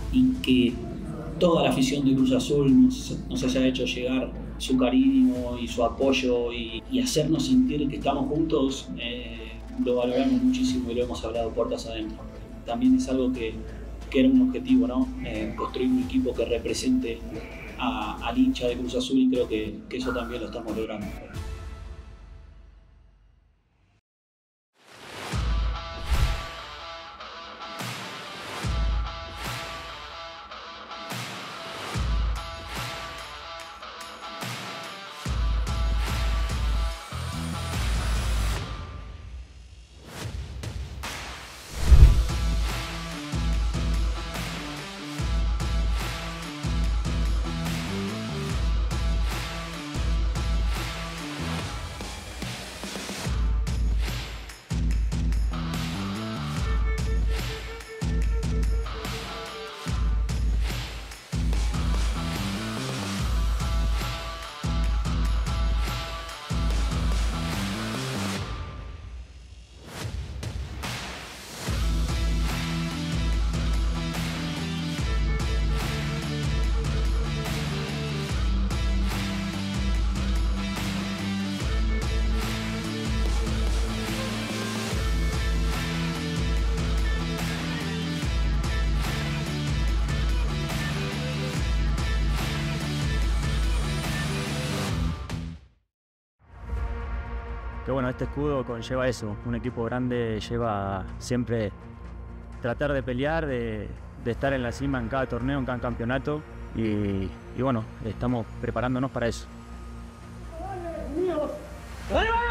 y que toda la afición de Cruz Azul nos haya hecho llegar su cariño y su apoyo y hacernos sentir que estamos juntos, lo valoramos muchísimo y lo hemos hablado puertas adentro. También es algo que era un objetivo, ¿no? Construir un equipo que represente al hincha de Cruz Azul, y creo que eso también lo estamos logrando. Que bueno, este escudo conlleva eso, un equipo grande lleva siempre tratar de pelear, de estar en la cima en cada torneo, en cada campeonato y bueno, estamos preparándonos para eso. ¡Dale,